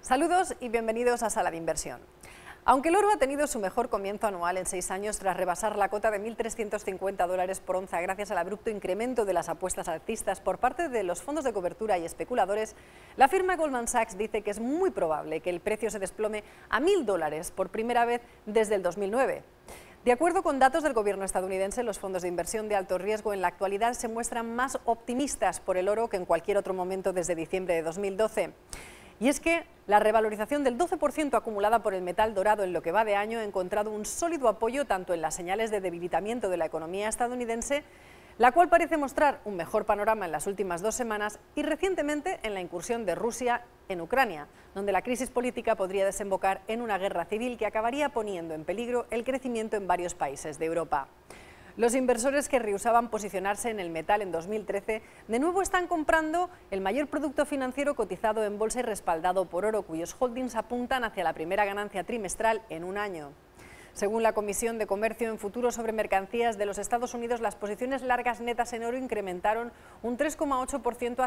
Saludos y bienvenidos a Sala de Inversión. Aunque el oro ha tenido su mejor comienzo anual en 6 años tras rebasar la cota de $1.350 por onza gracias al abrupto incremento de las apuestas alcistas por parte de los fondos de cobertura y especuladores, la firma Goldman Sachs dice que es muy probable que el precio se desplome a $1.000 por primera vez desde el 2009. De acuerdo con datos del gobierno estadounidense, los fondos de inversión de alto riesgo en la actualidad se muestran más optimistas por el oro que en cualquier otro momento desde diciembre de 2012. Y es que la revalorización del 12% acumulada por el metal dorado en lo que va de año ha encontrado un sólido apoyo tanto en las señales de debilitamiento de la economía estadounidense, la cual parece mostrar un mejor panorama en las últimas 2 semanas, y recientemente en la incursión de Rusia en Ucrania, donde la crisis política podría desembocar en una guerra civil que acabaría poniendo en peligro el crecimiento en varios países de Europa. Los inversores que rehusaban posicionarse en el metal en 2013 de nuevo están comprando el mayor producto financiero cotizado en bolsa y respaldado por oro, cuyos holdings apuntan hacia la primera ganancia trimestral en un año. Según la Comisión de Comercio en Futuros sobre Mercancías de los Estados Unidos, las posiciones largas netas en oro incrementaron un 3,8% a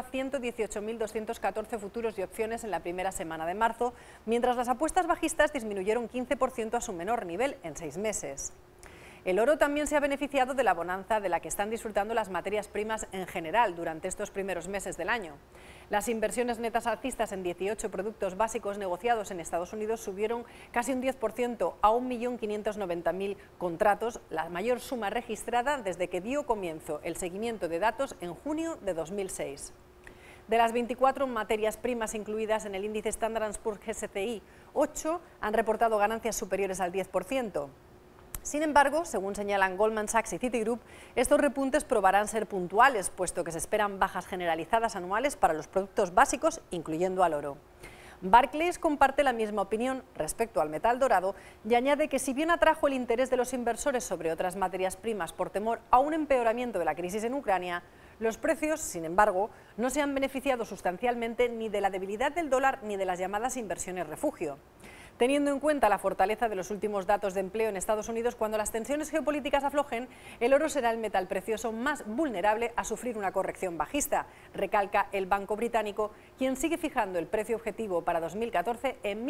118.214 futuros y opciones en la primera semana de marzo, mientras las apuestas bajistas disminuyeron 15% a su menor nivel en 6 meses. El oro también se ha beneficiado de la bonanza de la que están disfrutando las materias primas en general durante estos primeros meses del año. Las inversiones netas alcistas en 18 productos básicos negociados en Estados Unidos subieron casi un 10% a 1.590.000 contratos, la mayor suma registrada desde que dio comienzo el seguimiento de datos en junio de 2006. De las 24 materias primas incluidas en el índice Standard & Poor's SCI, 8 han reportado ganancias superiores al 10%. Sin embargo, según señalan Goldman Sachs y Citigroup, estos repuntes probarán ser puntuales, puesto que se esperan bajas generalizadas anuales para los productos básicos, incluyendo al oro. Barclays comparte la misma opinión respecto al metal dorado y añade que si bien atrajo el interés de los inversores sobre otras materias primas por temor a un empeoramiento de la crisis en Ucrania, los precios, sin embargo, no se han beneficiado sustancialmente ni de la debilidad del dólar ni de las llamadas inversiones refugio. Teniendo en cuenta la fortaleza de los últimos datos de empleo en Estados Unidos, cuando las tensiones geopolíticas aflojen, el oro será el metal precioso más vulnerable a sufrir una corrección bajista, recalca el Banco Británico, quien sigue fijando el precio objetivo para 2014 en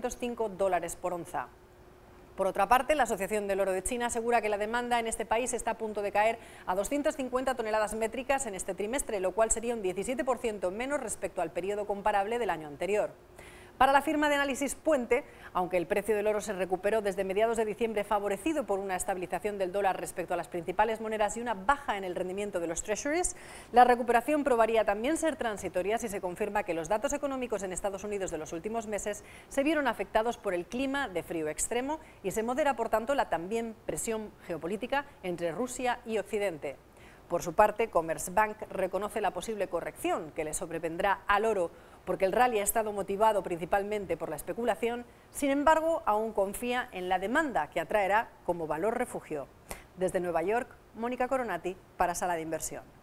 $1.205 por onza. Por otra parte, la Asociación del Oro de China asegura que la demanda en este país está a punto de caer a 250 toneladas métricas en este trimestre, lo cual sería un 17% menos respecto al periodo comparable del año anterior. Para la firma de análisis Puente, aunque el precio del oro se recuperó desde mediados de diciembre favorecido por una estabilización del dólar respecto a las principales monedas y una baja en el rendimiento de los treasuries, la recuperación probaría también ser transitoria si se confirma que los datos económicos en Estados Unidos de los últimos meses se vieron afectados por el clima de frío extremo y se modera, por tanto, la también presión geopolítica entre Rusia y Occidente. Por su parte, Commerzbank reconoce la posible corrección que le sobrevendrá al oro porque el rally ha estado motivado principalmente por la especulación. Sin embargo, aún confía en la demanda que atraerá como valor refugio. Desde Nueva York, Mónica Coronati para Sala de Inversión.